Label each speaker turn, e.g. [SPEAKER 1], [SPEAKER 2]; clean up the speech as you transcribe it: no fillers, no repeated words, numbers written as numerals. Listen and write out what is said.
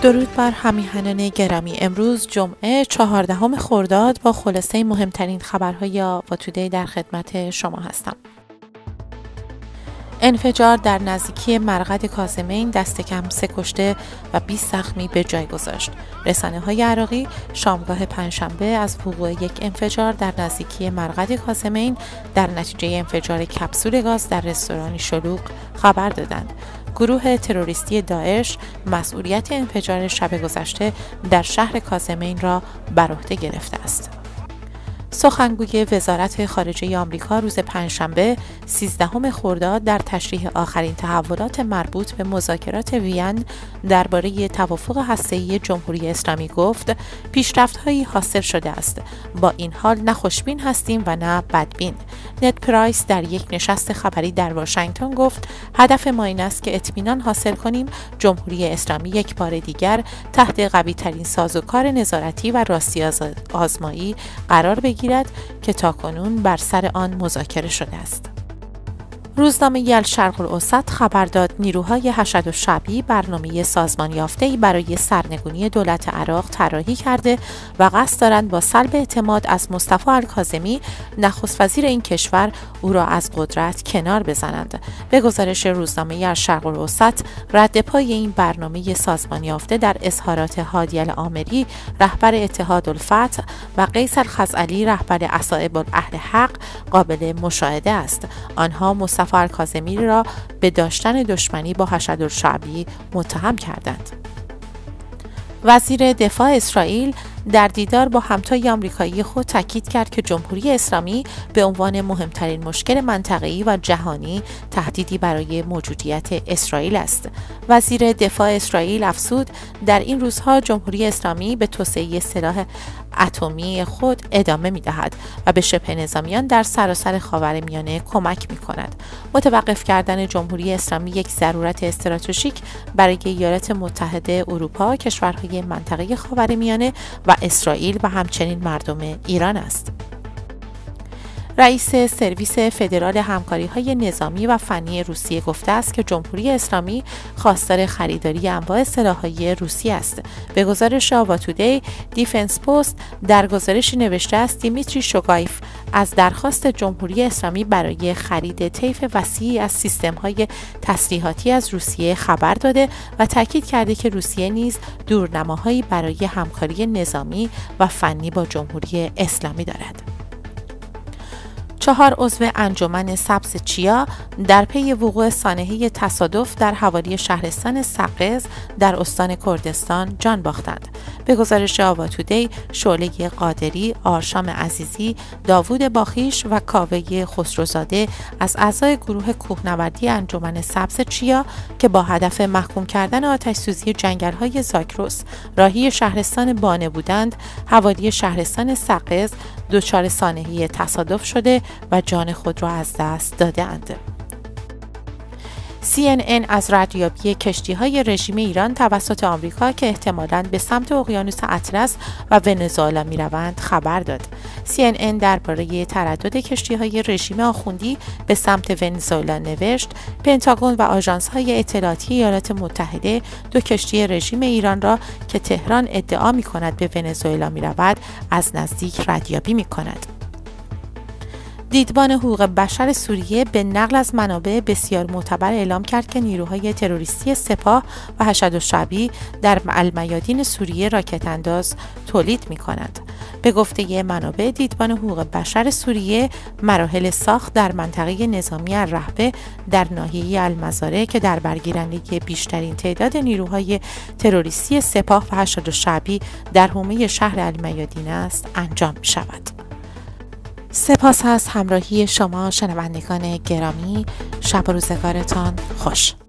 [SPEAKER 1] درود بر همیهنان گرامی. امروز جمعه 14 خرداد با خلاصه مهمترین خبرهای آوا تودی در خدمت شما هستم. انفجار در نزدیکی مرقد کاظمین دست کم 3 کشته و 20 زخمی به جای گذاشت. رسانه‌های عراقی شامگاه پنجشنبه از وقوع یک انفجار در نزدیکی مرقد کاظمین در نتیجه انفجار کپسول گاز در رستورانی شلوغ خبر دادند. گروه تروریستی داعش مسئولیت انفجار شب گذشته در شهر کاظمین را بر عهده گرفته است. سخنگوی وزارت خارجه آمریکا روز پنجشنبه 13 خرداد در تشریح آخرین تحولات مربوط به مذاکرات وین درباره توافق هسته‌ای جمهوری اسلامی گفت پیشرفت‌هایی حاصل شده است. با این حال نه خوشبین هستیم و نه بدبین. نت پرایس در یک نشست خبری در واشنگتن گفت هدف ما این است که اطمینان حاصل کنیم جمهوری اسلامی یک بار دیگر تحت قوی‌ترین سازوکار نظارتی و راستی آزمایی قرار بگیرد که تاکنون بر سر آن مذاکره شده است. روزنامه الشرق الاوسط خبر داد نیروهای حشد الشعبی برنامه سازمان یافته‌ای برای سرنگونی دولت عراق طراحی کرده و قصد دارند با سلب اعتماد از مصطفی الکاظمی نخست وزیر این کشور او را از قدرت کنار بزنند. به گزارش روزنامه الشرق الاوسط رد پای این برنامه سازمان یافته در اظهارات هادی العامری رهبر اتحاد الفتح و قیس الخزعلی رهبر عصائب اهل حق قابل مشاهده است. آنها مصطفی الکاظمی را به داشتن دشمنی با حشد الشعبی متهم کردند. وزیر دفاع اسرائیل در دیدار با همتای آمریکایی خود تاکید کرد که جمهوری اسلامی به عنوان مهمترین مشکل منطقه‌ای و جهانی تهدیدی برای موجودیت اسرائیل است. وزیر دفاع اسرائیل افزود در این روزها جمهوری اسلامی به توسعه سلاح اتمی خود ادامه می‌دهد و به شبه نظامیان در سراسر خاورمیانه کمک می‌کند. متوقف کردن جمهوری اسلامی یک ضرورت استراتژیک برای ایالات متحده اروپا، کشورهای منطقه خاورمیانه و اسرائیل و همچنین مردم ایران است. رئیس سرویس فدرال همکاری‌های نظامی و فنی روسیه گفته است که جمهوری اسلامی خواستار خریداری انواع سلاح‌های روسی است. به گزارش آوا تودی، دیفنس پست در گزارشی نوشته است دیمیتری شوگایف از درخواست جمهوری اسلامی برای خرید طیف وسیعی از سیستم‌های تسلیحاتی از روسیه خبر داده و تاکید کرده که روسیه نیز دورنماهایی برای همکاری نظامی و فنی با جمهوری اسلامی دارد. 4 عضو انجمن سبز چیا در پی وقوع سانحه تصادف در حوالی شهرستان سقز در استان کردستان جان باختند. به گزارش آوا تودی، شعله قادری، آرشام عزیزی، داوود باخیش و کاوه خسروزاده از اعضای گروه کوهنوردی انجمن سبز چیا که با هدف محکوم کردن آتش‌سوزی جنگل‌های زاگرس راهی شهرستان بانه بودند، حوالی شهرستان سقز دچار سانحه تصادف شده و جان خود را از دست داده‌اند. CNN از ردیابی کشتی‌های رژیم ایران توسط آمریکا که احتمالاً به سمت اقیانوس اطلس و ونزوئلا می‌روند خبر داد. CNN درباره تردد کشتی‌های رژیم آخوندی به سمت ونزوئلا نوشت پنتاگون و آژانس‌های اطلاعاتی ایالات متحده 2 کشتی رژیم ایران را که تهران ادعا می‌کند به ونزوئلا می‌رود از نزدیک ردیابی می‌کند. دیدبان حقوق بشر سوریه به نقل از منابع بسیار معتبر اعلام کرد که نیروهای تروریستی سپاه و حشد الشعبی در المیادین سوریه راکت انداز تولید می‌کنند. به گفته منابع دیدبان حقوق بشر سوریه مراحل ساخت در منطقه نظامی الرحبه در ناحیه المزارع که در برگیرندگی بیشترین تعداد نیروهای تروریستی سپاه و حشد الشعبی در حومه شهر المیادین است انجام می‌شود. سپاس از همراهی شما شنوندگان گرامی. شب و روزگارتان خوش.